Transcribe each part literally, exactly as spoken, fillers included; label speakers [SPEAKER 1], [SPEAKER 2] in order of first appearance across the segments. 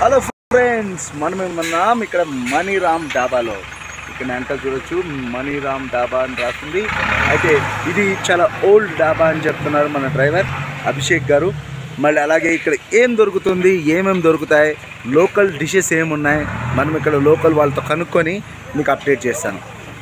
[SPEAKER 1] Hello friends, మనం ఏమన్నాం ఇక్కడ మనీరామ్ డాబాలో. ఇక్కడ అంతా చూడొచ్చు మనీరామ్ డాబా అని రాస్తుంది. అయితే ఇది చాలా ఓల్డ్ డాబా అని చెప్తున్నారు మన డ్రైవర్ అభిషేక్ గారు. మళ్ళీ అలాగే ఇక్కడ ఏం దొరుకుతుంది, ఏమేమి దొరుకుతాయి, లోకల్ డిషెస్ ఏమున్నాయి, మనం ఇక్కడ లోకల్ వాళ్ళతో కనుక్కొని మీకు అప్డేట్ చేస్తాను.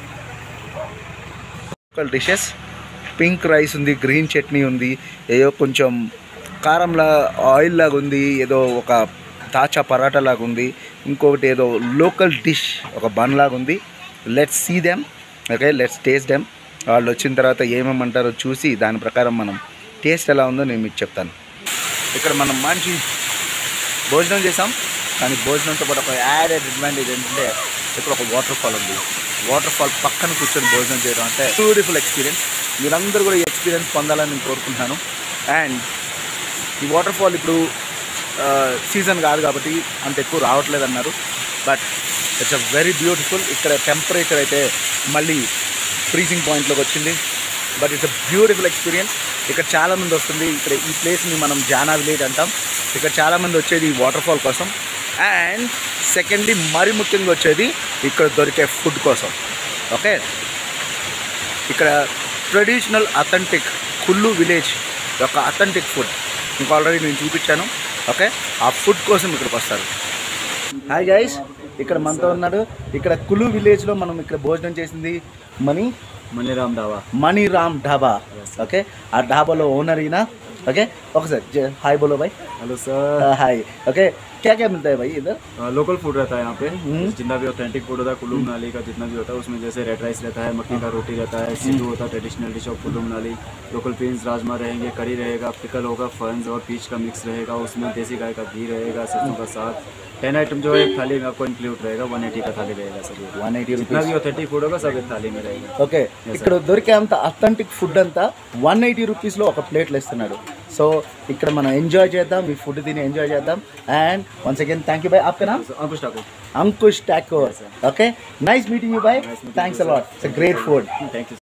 [SPEAKER 1] లోకల్ డిషెస్ పింక్ రైస్ ఉంది, గ్రీన్ చట్నీ ఉంది, ఏదో కొంచెం కారంలా ఆయిల్ లాగా ఉంది, ఏదో ఒక తాచా పరాటా లాగా ఉంది, ఇంకొకటి ఏదో లోకల్ డిష్ ఒక బన్ లాగా ఉంది. Let's see them, okay, let's taste them. వాళ్ళు వచ్చిన తర్వాత ఏమేమంటారో చూసి దాని ప్రకారం మనం టేస్ట్ ఎలా ఉందో నేను మీకు చెప్తాను. ఇక్కడ మనం మంచి భోజనం చేసాం, కానీ భోజనంతో పాటు ఒక యాడెడ్ అడ్వాంటేజ్ ఏంటంటే ఇక్కడ ఒక వాటర్ ఫాల్ ఉంది. వాటర్ ఫాల్ పక్కన కూర్చొని భోజనం చేయడం అంటే బ్యూటిఫుల్ ఎక్స్పీరియన్స్. మీరందరూ కూడా ఈ ఎక్స్పీరియన్స్ పొందాలని నేను కోరుకుంటున్నాను. అండ్ ఈ వాటర్ ఫాల్ ఇప్పుడు సీజన్ కాదు కాబట్టి అంత ఎక్కువ రావట్లేదు అన్నారు, but it's a very beautiful. ఇక్కడ టెంపరేచర్ అయితే మళ్ళీ ఫ్రీజింగ్ పాయింట్లోకి వచ్చింది, but it's a beautiful experience. ఇక్కడ చాలామంది వస్తుంది. ఇక్కడ ఈ ప్లేస్ని మనం జానా విలేజ్ అంటాం. ఇక్కడ చాలామంది వచ్చేది ఈ వాటర్ ఫాల్ కోసం. అండ్ సెకండ్లీ మరీ ముఖ్యంగా వచ్చేది ఇక్కడ దొరికే ఫుడ్ కోసం. ఓకే, ఇక్కడ ట్రెడిషనల్ అథెంటిక్ కుల్లు విలేజ్ యొక్క అథెంటిక్ ఫుడ్ మీకు ఆల్రెడీ నేను చూపించాను. ఓకే, ఆ ఫుడ్ కోసం ఇక్కడికి వస్తారు. హాయ్ గైస్, ఇక్కడ మనతో ఉన్నాడు. ఇక్కడ కులు విలేజ్లో మనం ఇక్కడ భోజనం చేసింది మనీ
[SPEAKER 2] మనీరామ్ ढाबा
[SPEAKER 1] మనీరామ్ ढाबा. ఓకే, ఆ ढाबाలో ఓనర్ ఈయన. ఓకే, ఒకసారి हाय बोलो भाई.
[SPEAKER 2] Hello sir.
[SPEAKER 1] हाय. ओके, क्या क्या मिलता है भाई इधर?
[SPEAKER 2] लोकल फूड रहता है यहाँ पे. जितना भी ऑथेंटिक फूड होता है कुल्लू मनाली का, जितना भी होता है उसमें जैसे रेड राइस रहता है, मक्की का रोटी रहता है, सिद्धू होता है traditional dish of Kullu Manali. Local beans rajma रहेंगे, करी रहेगा, पिकल होगा, फंस और पीच का मिक्स रहेगा, उसमें देसी गाय का घी रहेगा, सरसों का साग. टेन आइटम जो एक थाली में आपको इंक्लूड रहेगा. वन एटी का थाली रहेगा सर.
[SPEAKER 1] వన్ ఎయిటీ
[SPEAKER 2] जितना
[SPEAKER 1] రూపీస్.
[SPEAKER 2] भी ऑथेंटिक फूड होगा सब एक थाली में रहेगा.
[SPEAKER 1] ఓకే, ఇక్కడ దొరికే అంత అథెంటిక్ ఫుడ్ అంతా వన్ ఎయిటీ రూపీస్లో ఒక ప్లేట్లు ఇస్తున్నాడు. సో ఇక్కడ మనం ఎంజాయ్ చేద్దాం, ఈ ఫుడ్ తిని ఎంజాయ్ చేద్దాం. And once again thank you bye. आपका नाम?
[SPEAKER 2] Ankush Thakur.
[SPEAKER 1] Ankush Thakur. Okay, nice meeting you bye. Thanks a lot. It's a great food.
[SPEAKER 2] Thank you.